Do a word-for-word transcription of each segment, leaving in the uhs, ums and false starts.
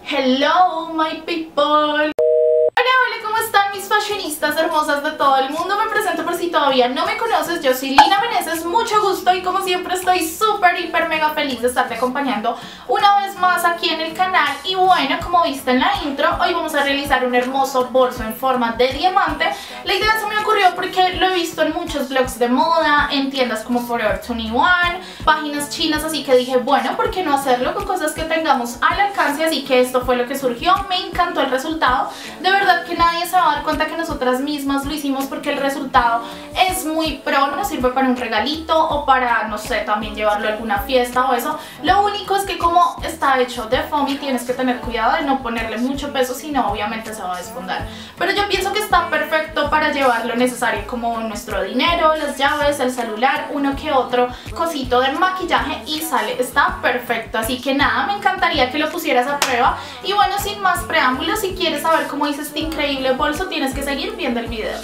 Hello my people. Hola, hola, ¿cómo están mis fashionistas hermosas de todo el mundo? Me presento por si todavía no me conoces, yo soy Lina Meneses, mucho gusto y como siempre estoy súper, hiper, mega feliz de estarte acompañando una vez más aquí en el canal. Y bueno, como viste en la intro, hoy vamos a realizar un hermoso bolso en forma de diamante. La idea se me ocurrió porque lo he visto en muchos blogs de moda, en tiendas como Forever veintiuno, páginas chinas, así que dije, bueno, ¿por qué no hacerlo con cosas que tengamos al alcance? Así que esto fue lo que surgió, me encantó el resultado, de verdad que nadie se va a dar cuenta que nosotras mismas lo hicimos porque el resultado es muy pro, nos sirve para un regalito o para, no sé, también llevarlo a alguna fiesta o eso. Lo único es que como está hecho de foamy tienes que tener cuidado de no ponerle mucho peso, si no obviamente se va a desfondar. Pero yo pienso que está perfecto para llevar lo necesario como nuestro dinero, las llaves, el celular, uno que otro cosito de maquillaje y sale, está perfecto. Así que nada, me encantaría que lo pusieras a prueba. Y bueno, sin más preámbulos, si quieres saber cómo hice este increíble bolso, tienes que seguir viendo el video.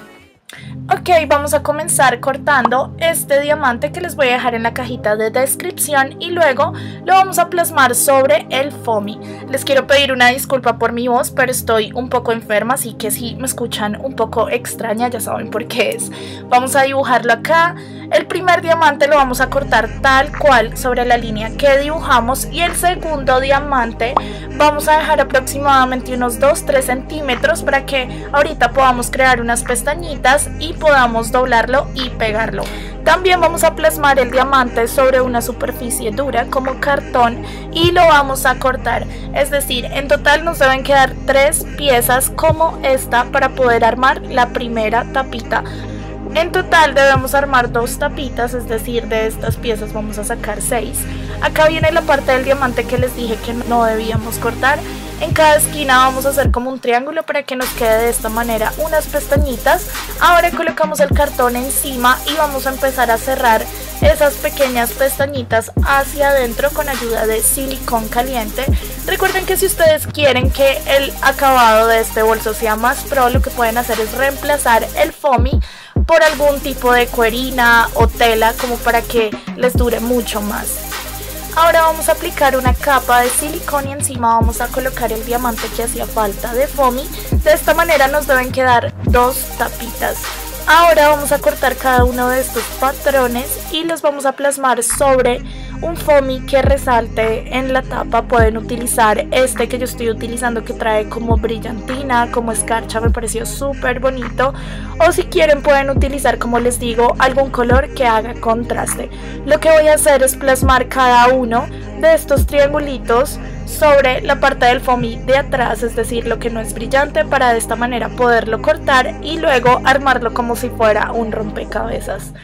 Ok, vamos a comenzar cortando este diamante que les voy a dejar en la cajita de descripción y luego lo vamos a plasmar sobre el foamy. Les quiero pedir una disculpa por mi voz, pero estoy un poco enferma, así que si me escuchan un poco extraña ya saben por qué es. Vamos a dibujarlo acá. El primer diamante lo vamos a cortar tal cual sobre la línea que dibujamos y el segundo diamante vamos a dejar aproximadamente unos dos a tres centímetros para que ahorita podamos crear unas pestañitas y podamos doblarlo y pegarlo. También vamos a plasmar el diamante sobre una superficie dura como cartón y lo vamos a cortar, es decir, en total nos deben quedar tres piezas como esta para poder armar la primera tapita. En total debemos armar dos tapitas, es decir, de estas piezas vamos a sacar seis. Acá viene la parte del diamante que les dije que no debíamos cortar. En cada esquina vamos a hacer como un triángulo para que nos quede de esta manera unas pestañitas. Ahora colocamos el cartón encima y vamos a empezar a cerrar esas pequeñas pestañitas hacia adentro con ayuda de silicón caliente. Recuerden que si ustedes quieren que el acabado de este bolso sea más pro, lo que pueden hacer es reemplazar el foamy por algún tipo de cuerina o tela como para que les dure mucho más. Ahora vamos a aplicar una capa de silicón y encima vamos a colocar el diamante que hacía falta de foamy. De esta manera nos deben quedar dos tapitas. Ahora vamos a cortar cada uno de estos patrones y los vamos a plasmar sobre un foamy que resalte en la tapa. Pueden utilizar este que yo estoy utilizando que trae como brillantina, como escarcha, me pareció súper bonito. O si quieren pueden utilizar, como les digo, algún color que haga contraste. Lo que voy a hacer es plasmar cada uno de estos triangulitos sobre la parte del foamy de atrás, es decir, lo que no es brillante, para de esta manera poderlo cortar y luego armarlo como si fuera un rompecabezas.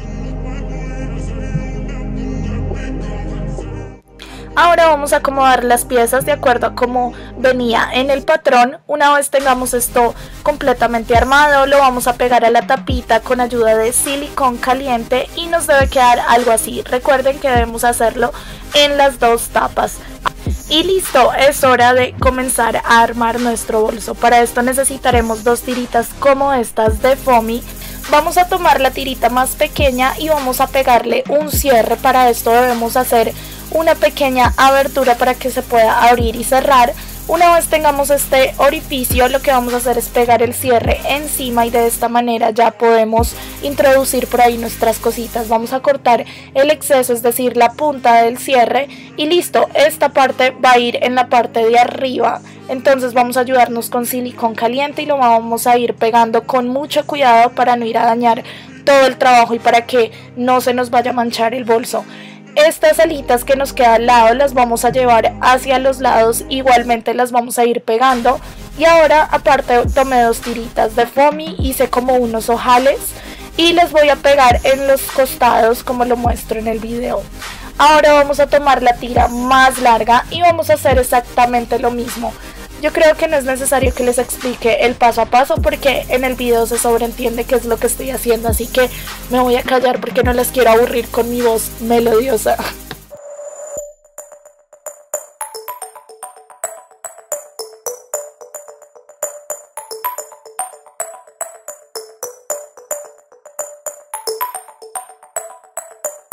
Ahora vamos a acomodar las piezas de acuerdo a cómo venía en el patrón. Una vez tengamos esto completamente armado, lo vamos a pegar a la tapita con ayuda de silicón caliente y nos debe quedar algo así. Recuerden que debemos hacerlo en las dos tapas. Y listo, es hora de comenzar a armar nuestro bolso. Para esto necesitaremos dos tiritas como estas de foamy. Vamos a tomar la tirita más pequeña y vamos a pegarle un cierre. Para esto debemos hacer una pequeña abertura para que se pueda abrir y cerrar. Una vez tengamos este orificio, lo que vamos a hacer es pegar el cierre encima y de esta manera ya podemos introducir por ahí nuestras cositas. Vamos a cortar el exceso, es decir, la punta del cierre y listo, esta parte va a ir en la parte de arriba. Entonces vamos a ayudarnos con silicón caliente y lo vamos a ir pegando con mucho cuidado para no ir a dañar todo el trabajo y para que no se nos vaya a manchar el bolso. Estas alitas que nos quedan al lado las vamos a llevar hacia los lados, igualmente las vamos a ir pegando. Y ahora aparte tomé dos tiritas de foamy, hice como unos ojales y les voy a pegar en los costados como lo muestro en el video. Ahora vamos a tomar la tira más larga y vamos a hacer exactamente lo mismo. Yo creo que no es necesario que les explique el paso a paso porque en el video se sobreentiende qué es lo que estoy haciendo, así que me voy a callar porque no les quiero aburrir con mi voz melodiosa.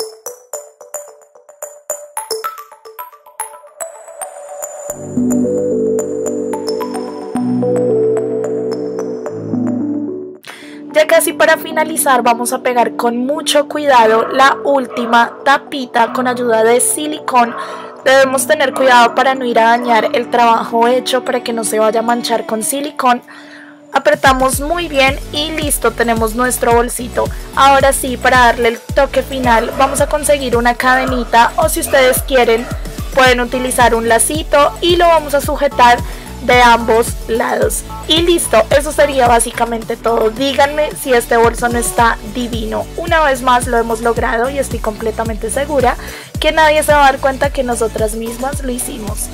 Thank you. ya casi para finalizar vamos a pegar con mucho cuidado la última tapita con ayuda de silicón. Debemos tener cuidado para no ir a dañar el trabajo hecho, para que no se vaya a manchar con silicón. Apretamos muy bien y listo, tenemos nuestro bolsito. Ahora sí, para darle el toque final vamos a conseguir una cadenita, o si ustedes quieren pueden utilizar un lacito y lo vamos a sujetar de ambos lados. Y listo, eso sería básicamente todo. Díganme si este bolso no está divino. Una vez más lo hemos logrado y estoy completamente segura que nadie se va a dar cuenta que nosotras mismas lo hicimos.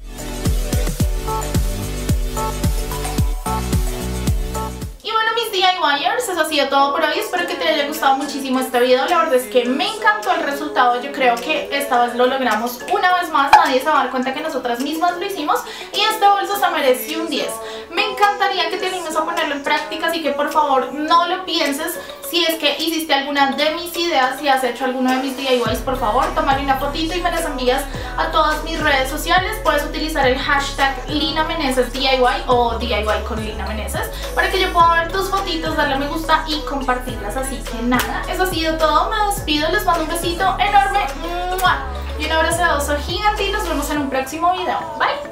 DIYers, eso ha sido todo por hoy. Espero que te haya gustado muchísimo este video. La verdad es que me encantó el resultado. Yo creo que esta vez lo logramos una vez más. Nadie se va a dar cuenta que nosotras mismas lo hicimos y este bolso se merece un diez. Me encantaría que te animes a ponerlo en práctica, así que por favor no lo pienses. Si es que hiciste alguna de mis ideas, si has hecho alguno de mis D I Ys, por favor tómale una fotito y me las envías a todas mis redes sociales. Puedes utilizar el hashtag Lina Meneses D I Y o D I Y con Lina Meneses para que yo pueda ver tus fotitos, darle a me gusta y compartirlas. Así que nada, eso ha sido todo. Me despido, les mando un besito enorme y un abrazo gigante y nos vemos en un próximo video. Bye.